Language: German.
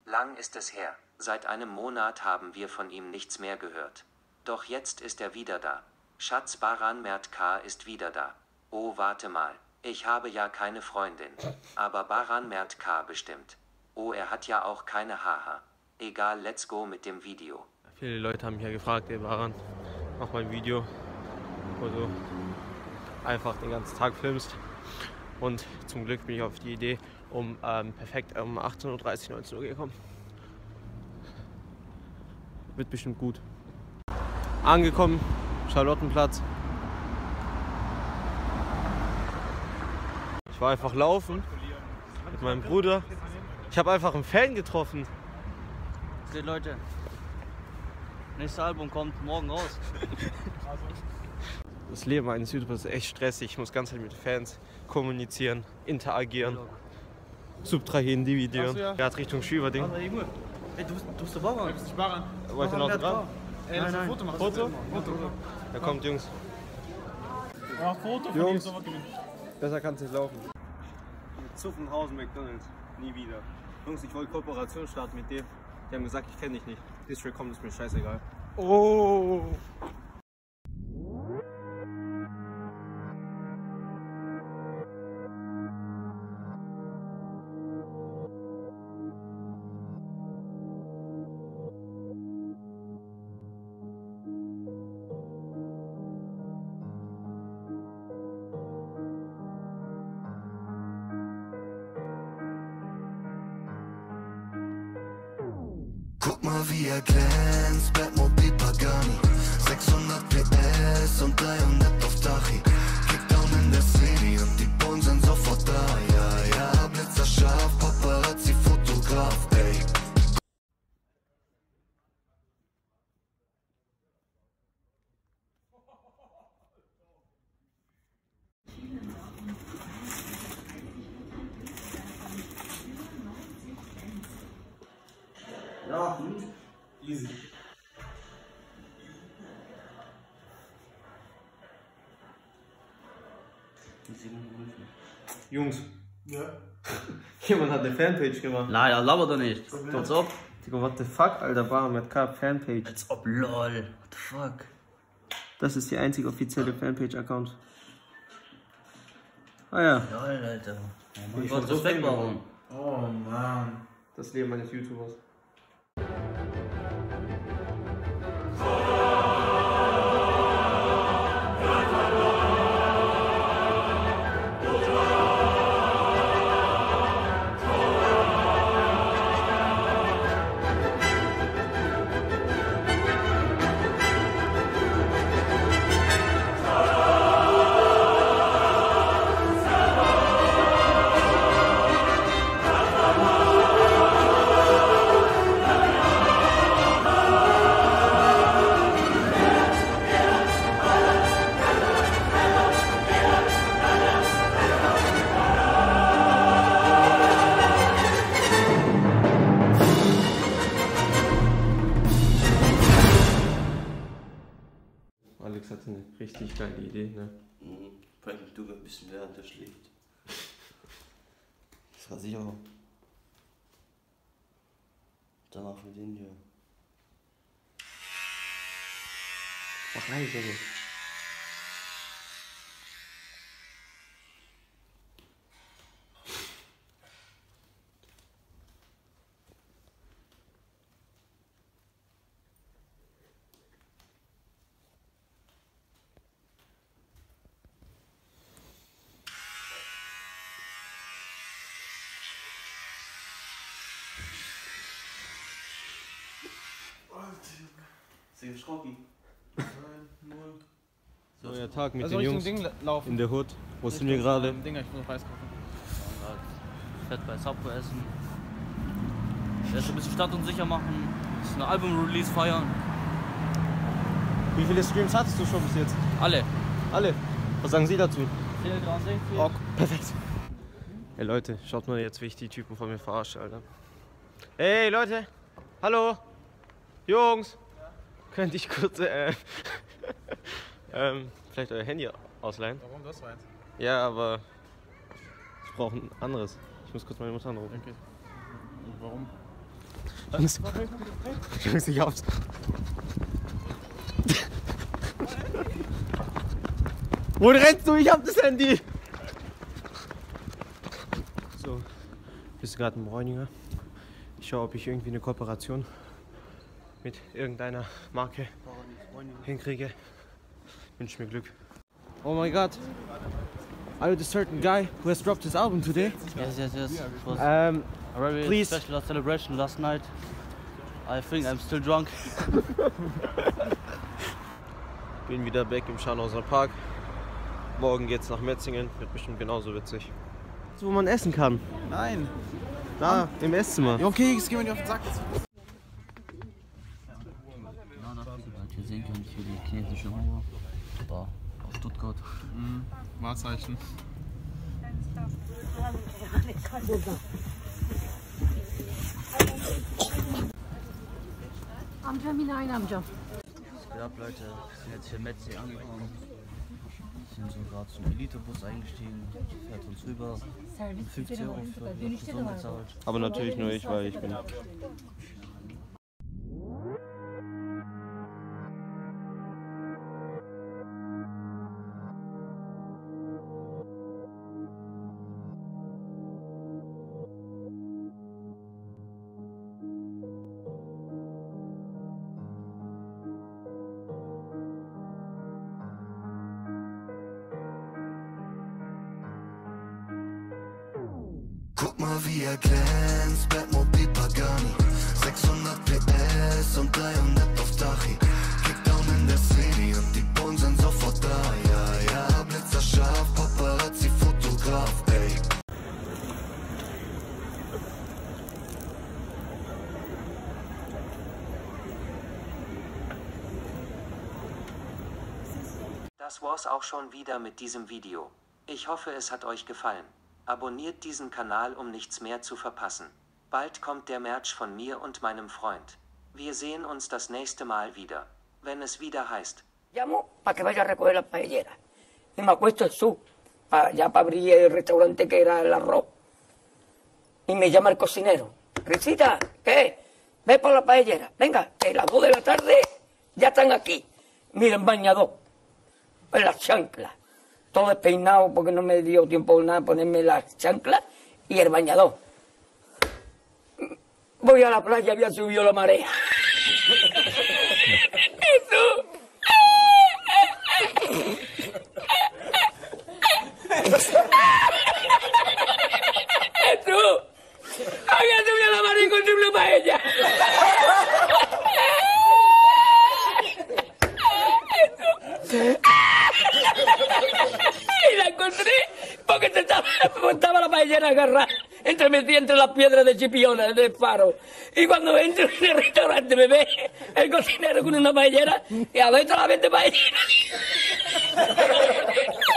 Lang ist es her. Seit einem Monat haben wir von ihm nichts mehr gehört. Doch jetzt ist er wieder da. Schatz, Baran Mert K. ist wieder da. Oh, warte mal. Ich habe ja keine Freundin. Aber Baran Mert K. bestimmt. Oh, er hat ja auch keine Haha. Egal, let's go mit dem Video. Viele Leute haben mich ja gefragt, ey Baran, mach mal ein Video, wo du einfach den ganzen Tag filmst. Und zum Glück bin ich auf die Idee perfekt um 18:30 Uhr, 19 Uhr gekommen. Wird bestimmt gut. Angekommen, Charlottenplatz. Ich war einfach laufen mit meinem Bruder. Ich habe einfach einen Fan getroffen. Okay, Leute, nächstes Album kommt morgen raus. Das Leben eines YouTubers ist echt stressig. Ich muss ganz Zeit mit Fans kommunizieren, interagieren, subtrahieren, dividieren. Er hat Richtung Schüberding. Ey, du bist der Baran. Du bist nicht Baran. Wollt ihr noch dran? Ey, lass ein Foto machen. Foto? Da kommt, Jungs. Ja, Foto von Jungs. ihm, gewinnen. Besser kann's nicht laufen. Mit Zuffenhausen McDonalds. Nie wieder. Jungs, ich wollte Kooperation starten mit dem. Die haben gesagt, ich kenne dich nicht. District kommt, ist mir scheißegal. Oh! Guck mal wie er glänzt, Batmobile Pagani 600 PS und 300 auf Tachi. Kickdown in der City und die Bullen sind sofort da. Ja, ja, Blitzer scharf, Paparazzi, Fotograf, ey. Ja, gut. Easy. Jungs, Ja. jemand hat eine Fanpage gemacht. Nein, das labert doch nicht. Als ob. Digga, what the fuck, Alter, Baran Mert K. Fanpage. Als ob, lol. What the fuck? Das ist die einzige offizielle Fanpage-Account. Ah ja. Lol, Alter. Bin Ich war so weg, warum? Oh Mann. Das Leben eines YouTubers. Alex hatte eine richtig geile Idee, ne? Vor allem Tugay ein bisschen während der schläft. Das war sicher. Danach mit den hier. Mach leise so. Ist der geschrocken? So, der Tag mit Also den Richtung Jungs Ding laufen. in der Hood. Wo sind wir gerade? Dinger, ich muss noch Reis kaufen. Fett bei Subway essen. Erst ein bisschen stadtunsicher machen. Das ist eine Album-Release feiern. Wie viele Streams hattest du schon bis jetzt? Alle. Alle? Was sagen Sie dazu? 4,60. Oh, perfekt. Hey Leute, schaut mal jetzt, wie ich die Typen von mir verarsche, Alter. Hey Leute! Hallo! Jungs! Ja? Könnte ich kurz vielleicht euer Handy ausleihen? Warum das war jetzt? Ja, aber ich brauche ein anderes. Ich muss kurz meine Mutter anrufen. Okay. Und warum? Jungs, ich hab's. Wo rennst du? Ich hab das Handy! So, bist du gerade im Bräuninger? Ich schaue, ob ich irgendwie eine Kooperation mit irgendeiner Marke hinkriege. Wünsche mir Glück. Oh my God! Are you the certain guy who has dropped his album today? Yes. It was a very please. special celebration last night. I think I'm still drunk. Bin wieder back im Scharnhauser Park. Morgen geht's nach Metzingen, wird bestimmt genauso witzig. Wo man essen kann. Nein. Da, im Esszimmer. Ja, okay, jetzt gehen wir nicht auf den Sack. Genau das, was ihr hier sehen könnt, hier die chinesische Mauer. Da, aus Stuttgart. Wahrzeichen. Amca Minayin amca. Was geht ab, Leute? Wir sind jetzt hier in Metzingen angekommen. Wir sind so gerade zum Elitebus eingestiegen. Fährt uns rüber. 50 € für die Person bezahlt. Aber natürlich nur ich, weil ich bin. Guck mal wie er glänzt, Batmobil Pagani 600 PS und 300 auf Dachi Kickdown in der City und die Bullen sind sofort da Ja, Blitzer scharf, Paparazzi, Fotograf, ey Das war's auch schon wieder mit diesem Video. Ich hoffe, es hat euch gefallen. Abonniert diesen Kanal, um nichts mehr zu verpassen. Bald kommt der Merch von mir und meinem Freund. Wir sehen uns das nächste Mal wieder, wenn es wieder heißt. Llamo para que vaya a recoger las paelleras. Y me acuesto en su, ya para abrir el restaurante que era el arroz. Y me llama el cocinero. Risita, ¿qué? Ve por la paellera. Venga, que las 2 de la tarde ya están aquí. Miren, bañador. En las chanclas. Todo despeinado porque no me dio tiempo nada ponerme las chanclas y el bañador. Voy a la playa, había subido la marea. ¡Jesús! ¡Jesús! Había subido la marea y encontré una paella. Y la encontré porque estaba la paellera agarrada metida entre las piedras de Chipiona, del faro. Y cuando entro en el restaurante me ve el cocinero con una paellera y adentro la vende paellera.